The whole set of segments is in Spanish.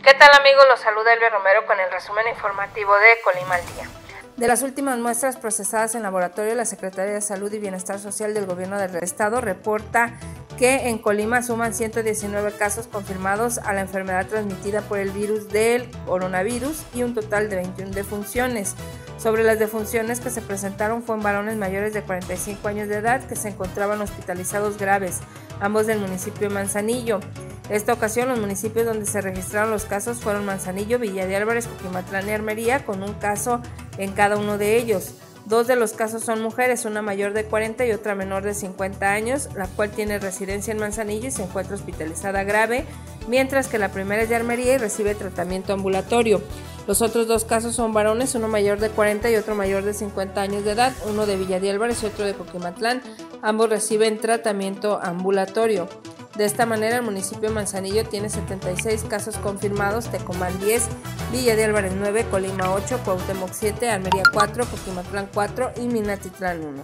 ¿Qué tal amigos? Los saluda Elvia Romero con el resumen informativo de Colima al Día. De las últimas muestras procesadas en laboratorio, la Secretaría de Salud y Bienestar Social del Gobierno del Estado reporta que en Colima suman 119 casos confirmados a la enfermedad transmitida por el virus del coronavirus y un total de 21 defunciones. Sobre las defunciones que se presentaron fueron varones mayores de 45 años de edad que se encontraban hospitalizados graves, ambos del municipio de Manzanillo. Esta ocasión los municipios donde se registraron los casos fueron Manzanillo, Villa de Álvarez, Coquimatlán y Armería, con un caso en cada uno de ellos. Dos de los casos son mujeres, una mayor de 40 y otra menor de 50 años, la cual tiene residencia en Manzanillo y se encuentra hospitalizada grave, mientras que la primera es de Armería y recibe tratamiento ambulatorio. Los otros dos casos son varones, uno mayor de 40 y otro mayor de 50 años de edad, uno de Villa de Álvarez y otro de Coquimatlán. Ambos reciben tratamiento ambulatorio. De esta manera, el municipio de Manzanillo tiene 76 casos confirmados, Tecomán 10, Villa de Álvarez 9, Colima 8, Cuauhtémoc 7, Armería 4, Coquimatlán 4 y Minatitlán 1.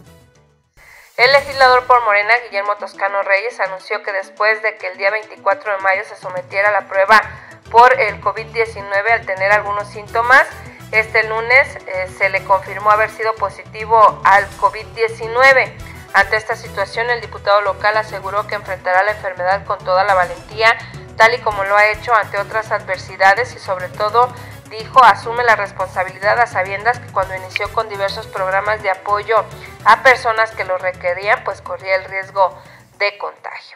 El legislador por Morena, Guillermo Toscano Reyes, anunció que después de que el día 24 de mayo se sometiera a la prueba por el COVID-19 al tener algunos síntomas, este lunes se le confirmó haber sido positivo al COVID-19. Ante esta situación, el diputado local aseguró que enfrentará la enfermedad con toda la valentía, tal y como lo ha hecho ante otras adversidades y sobre todo, dijo, asume la responsabilidad a sabiendas que cuando inició con diversos programas de apoyo a personas que lo requerían, pues corría el riesgo de contagio.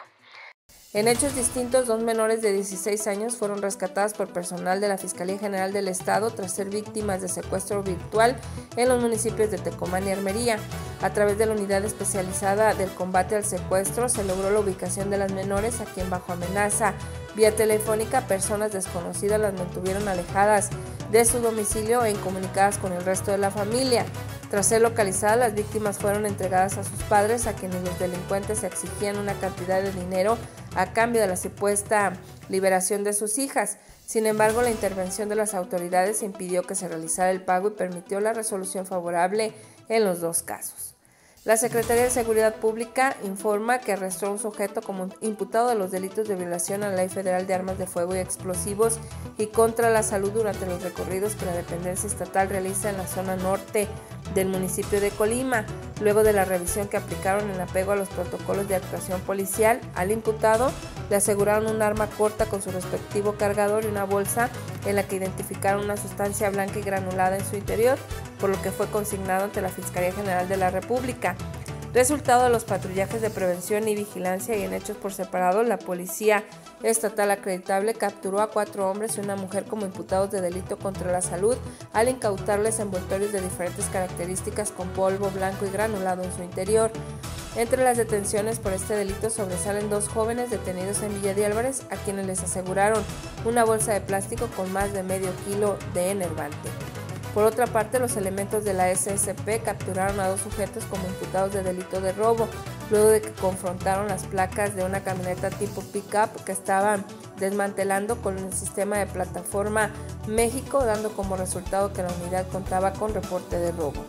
En hechos distintos, dos menores de 16 años fueron rescatadas por personal de la Fiscalía General del Estado tras ser víctimas de secuestro virtual en los municipios de Tecomán y Armería. A través de la unidad especializada del combate al secuestro, se logró la ubicación de las menores a quien bajo amenaza vía telefónica personas desconocidas las mantuvieron alejadas de su domicilio e incomunicadas con el resto de la familia. Tras ser localizadas, las víctimas fueron entregadas a sus padres, a quienes los delincuentes exigían una cantidad de dinero a cambio de la supuesta liberación de sus hijas. Sin embargo, la intervención de las autoridades impidió que se realizara el pago y permitió la resolución favorable en los dos casos. La Secretaría de Seguridad Pública informa que arrestó a un sujeto como imputado de los delitos de violación a la Ley Federal de Armas de Fuego y Explosivos y contra la salud durante los recorridos que la dependencia estatal realiza en la zona norte del municipio de Colima. Luego de la revisión que aplicaron en apego a los protocolos de actuación policial, al imputado le aseguraron un arma corta con su respectivo cargador y una bolsa en la que identificaron una sustancia blanca y granulada en su interior, por lo que fue consignado ante la Fiscalía General de la República. Resultado de los patrullajes de prevención y vigilancia y en hechos por separado, la Policía Estatal acreditable capturó a 4 hombres y una mujer como imputados de delito contra la salud al incautarles envoltorios de diferentes características con polvo blanco y granulado en su interior. Entre las detenciones por este delito sobresalen 2 jóvenes detenidos en Villa de Álvarez, a quienes les aseguraron una bolsa de plástico con más de medio kilo de enervante. Por otra parte, los elementos de la SSP capturaron a 2 sujetos como imputados de delito de robo, luego de que confrontaron las placas de una camioneta tipo pick-up que estaban desmantelando con el sistema de plataforma México, dando como resultado que la unidad contaba con reporte de robo.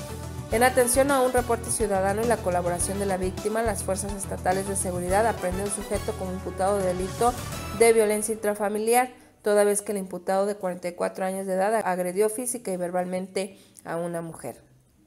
En atención a un reporte ciudadano y la colaboración de la víctima, las fuerzas estatales de seguridad aprenden a un sujeto como imputado de delito de violencia intrafamiliar, toda vez que el imputado de 44 años de edad agredió física y verbalmente a una mujer.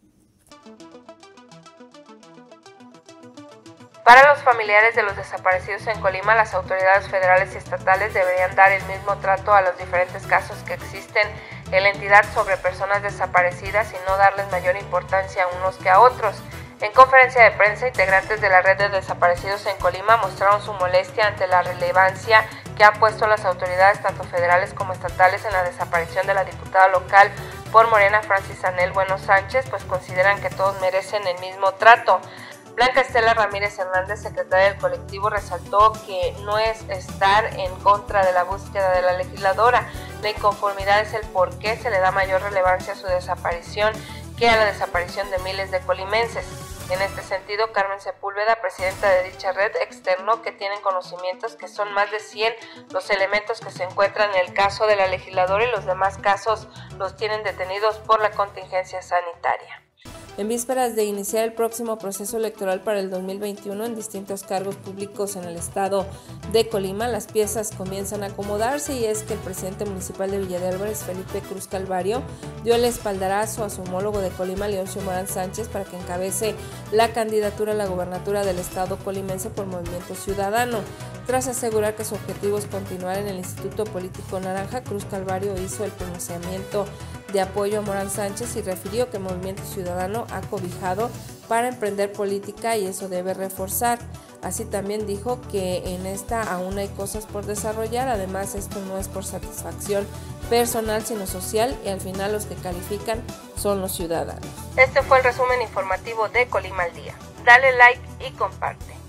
Para los familiares de los desaparecidos en Colima, las autoridades federales y estatales deberían dar el mismo trato a los diferentes casos que existen en la entidad sobre personas desaparecidas y no darles mayor importancia a unos que a otros. En conferencia de prensa, integrantes de la red de desaparecidos en Colima mostraron su molestia ante la relevancia que han puesto las autoridades tanto federales como estatales en la desaparición de la diputada local por Morena, Francis Anel Bueno Sánchez, pues consideran que todos merecen el mismo trato. Blanca Estela Ramírez Hernández, secretaria del colectivo, resaltó que no es estar en contra de la búsqueda de la legisladora. La inconformidad es el por qué se le da mayor relevancia a su desaparición que a la desaparición de miles de colimenses. En este sentido, Carmen Sepúlveda, presidenta de dicha red, externó que tienen conocimientos que son más de 100 los elementos que se encuentran en el caso de la legisladora y los demás casos los tienen detenidos por la contingencia sanitaria. En vísperas de iniciar el próximo proceso electoral para el 2021 en distintos cargos públicos en el estado de Colima, las piezas comienzan a acomodarse, y es que el presidente municipal de Villa de Álvarez, Felipe Cruz Calvario, dio el espaldarazo a su homólogo de Colima, Leoncio Morán Sánchez, para que encabece la candidatura a la gobernatura del estado colimense por Movimiento Ciudadano. Tras asegurar que su objetivo es continuar en el Instituto Político Naranja, Cruz Calvario hizo el pronunciamiento de apoyo a Morán Sánchez y refirió que Movimiento Ciudadano ha cobijado para emprender política y eso debe reforzar. Así también dijo que en esta aún hay cosas por desarrollar, además esto no es por satisfacción personal sino social, y al final los que califican son los ciudadanos. Este fue el resumen informativo de Colima al Día. Dale like y comparte.